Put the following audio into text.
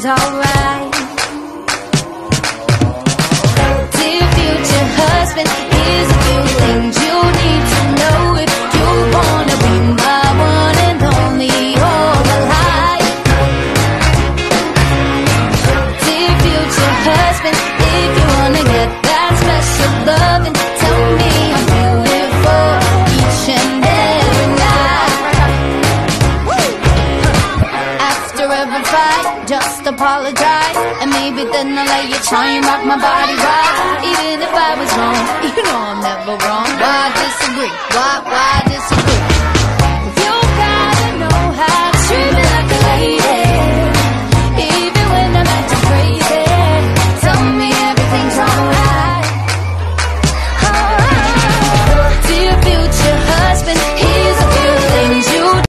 everything's alright. Dear future husband, here's a few things you need to know if you wanna be my one and only all my life. Dear future husband, if you wanna get that special loving, tell me I'm beautiful each and every night. After every fight, just apologize, and maybe then I'll let you try and rock my body right. Even if I was wrong, you know I'm never wrong. Why disagree? Why disagree?